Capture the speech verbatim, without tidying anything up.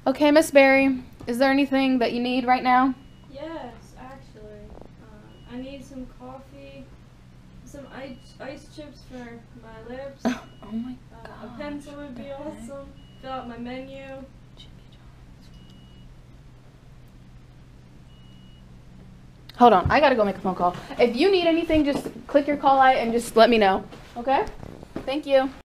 Okay, Miss Berry, is there anything that you need right now? Yes, actually. Uh, I need some coffee, some ice, ice chips for my lips. Oh my Uh, gosh. a pencil would be awesome. Fill out my menu. Hold on, I gotta go make a phone call. If you need anything, just click your call light and just let me know. Okay? Thank you.